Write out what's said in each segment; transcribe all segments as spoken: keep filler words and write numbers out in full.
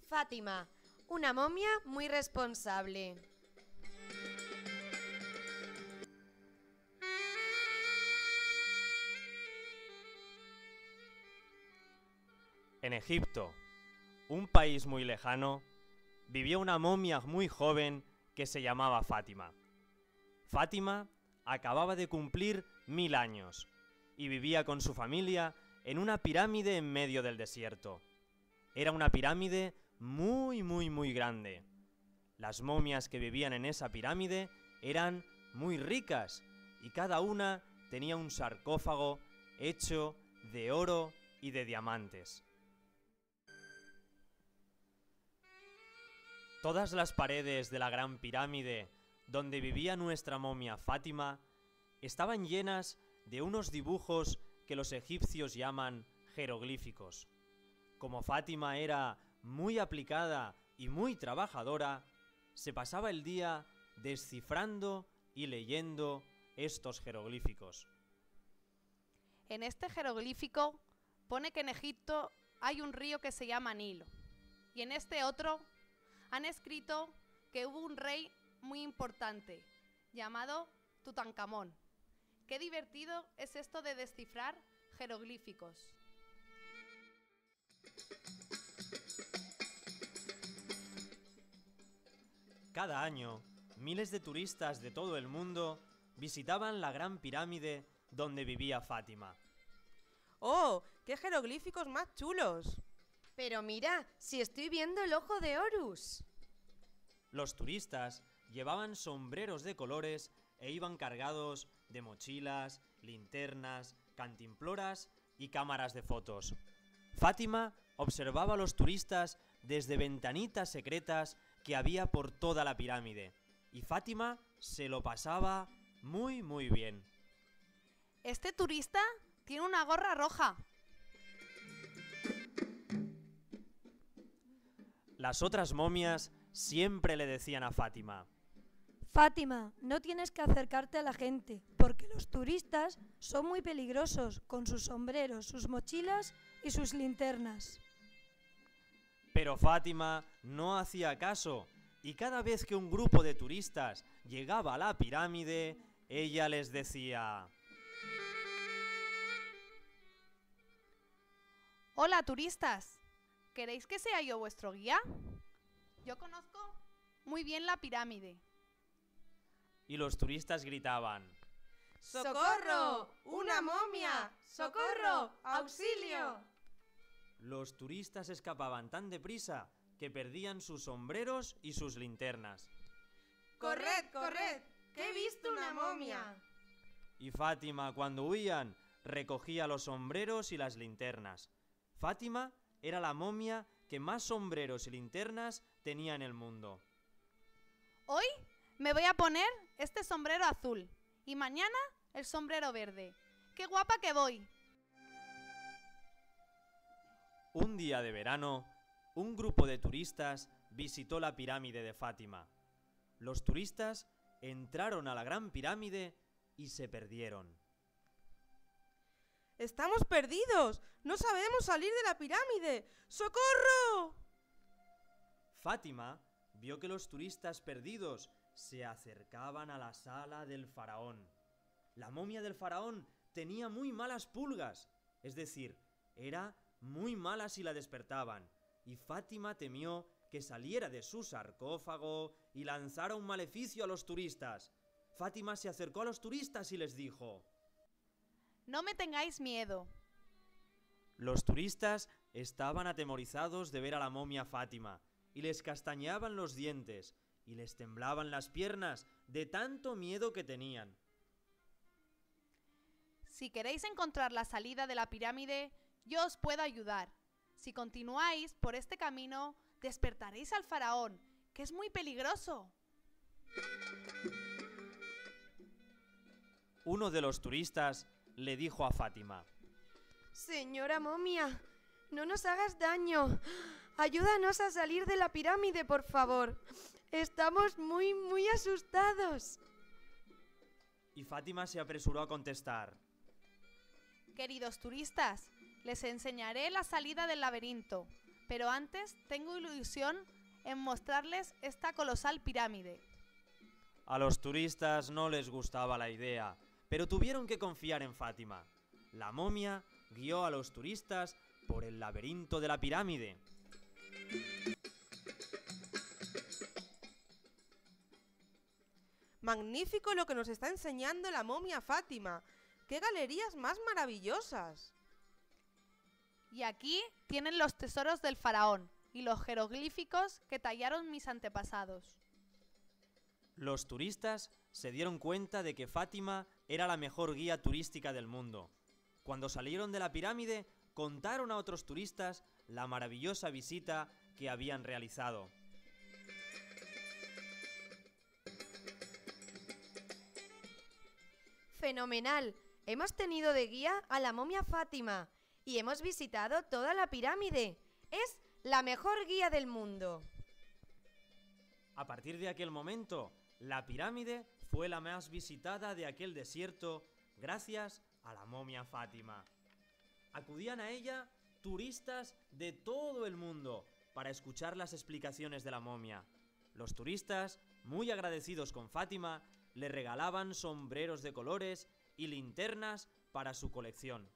Fátima, una momia muy responsable. En Egipto, un país muy lejano, vivía una momia muy joven que se llamaba Fátima. Fátima acababa de cumplir mil años y vivía con su familia en una pirámide en medio del desierto. Era una pirámide muy, muy, muy grande. Las momias que vivían en esa pirámide eran muy ricas y cada una tenía un sarcófago hecho de oro y de diamantes. Todas las paredes de la gran pirámide donde vivía nuestra momia Fátima estaban llenas de unos dibujos que los egipcios llaman jeroglíficos. Como Fátima era muy aplicada y muy trabajadora, se pasaba el día descifrando y leyendo estos jeroglíficos. En este jeroglífico pone que en Egipto hay un río que se llama Nilo, y en este otro han escrito que hubo un rey muy importante llamado Tutankamón. Qué divertido es esto de descifrar jeroglíficos. Cada año, miles de turistas de todo el mundo visitaban la gran pirámide donde vivía Fátima. ¡Oh! ¡Qué jeroglíficos más chulos! Pero mira, si estoy viendo el ojo de Horus. Los turistas llevaban sombreros de colores e iban cargados de mochilas, linternas, cantimploras y cámaras de fotos. Fátima observaba a los turistas desde ventanitas secretas que había por toda la pirámide, y Fátima se lo pasaba muy muy bien. Este turista tiene una gorra roja. Las otras momias siempre le decían a Fátima: Fátima, no tienes que acercarte a la gente, porque los turistas son muy peligrosos con sus sombreros, sus mochilas y sus linternas. Pero Fátima no hacía caso, y cada vez que un grupo de turistas llegaba a la pirámide, ella les decía: Hola, turistas. ¿Queréis que sea yo vuestro guía? Yo conozco muy bien la pirámide. Y los turistas gritaban: ¡Socorro! ¡Una momia! ¡Socorro! ¡Auxilio! Los turistas escapaban tan deprisa que perdían sus sombreros y sus linternas. ¡Corred, corred! ¡Que he visto una momia! Y Fátima, cuando huían, recogía los sombreros y las linternas. Fátima era la momia que más sombreros y linternas tenía en el mundo. Hoy me voy a poner este sombrero azul y mañana el sombrero verde. ¡Qué guapa que voy! Un día de verano, un grupo de turistas visitó la pirámide de Fátima. Los turistas entraron a la gran pirámide y se perdieron. ¡Estamos perdidos! ¡No sabemos salir de la pirámide! ¡Socorro! Fátima vio que los turistas perdidos se acercaban a la sala del faraón. La momia del faraón tenía muy malas pulgas, es decir, era muy mala si la despertaban, y Fátima temió que saliera de su sarcófago y lanzara un maleficio a los turistas. Fátima se acercó a los turistas y les dijo: No me tengáis miedo. Los turistas estaban atemorizados de ver a la momia Fátima, y les castañeaban los dientes, y les temblaban las piernas de tanto miedo que tenían. Si queréis encontrar la salida de la pirámide, yo os puedo ayudar. Si continuáis por este camino, despertaréis al faraón, que es muy peligroso. Uno de los turistas le dijo a Fátima: Señora momia, no nos hagas daño. Ayúdanos a salir de la pirámide, por favor. Estamos muy, muy asustados. Y Fátima se apresuró a contestar: Queridos turistas, les enseñaré la salida del laberinto. Pero antes tengo ilusión en mostrarles esta colosal pirámide. A los turistas no les gustaba la idea, pero tuvieron que confiar en Fátima. La momia guió a los turistas por el laberinto de la pirámide. Magnífico lo que nos está enseñando la momia Fátima. ¡Qué galerías más maravillosas! Y aquí tienen los tesoros del faraón y los jeroglíficos que tallaron mis antepasados. Los turistas se dieron cuenta de que Fátima era la mejor guía turística del mundo. Cuando salieron de la pirámide, contaron a otros turistas la maravillosa visita que habían realizado. ¡Fenomenal! Hemos tenido de guía a la momia Fátima y hemos visitado toda la pirámide. ¡Es la mejor guía del mundo! A partir de aquel momento, la pirámide fue la más visitada de aquel desierto gracias a la momia Fátima. Acudían a ella turistas de todo el mundo para escuchar las explicaciones de la momia. Los turistas, muy agradecidos con Fátima, le regalaban sombreros de colores y linternas para su colección.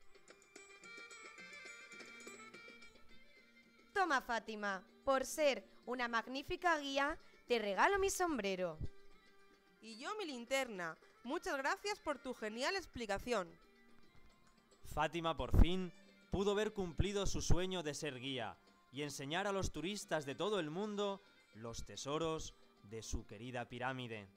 Toma, Fátima, por ser una magnífica guía, te regalo mi sombrero. Y yo mi linterna. Muchas gracias por tu genial explicación. Fátima por fin pudo ver cumplido su sueño de ser guía y enseñar a los turistas de todo el mundo los tesoros de su querida pirámide.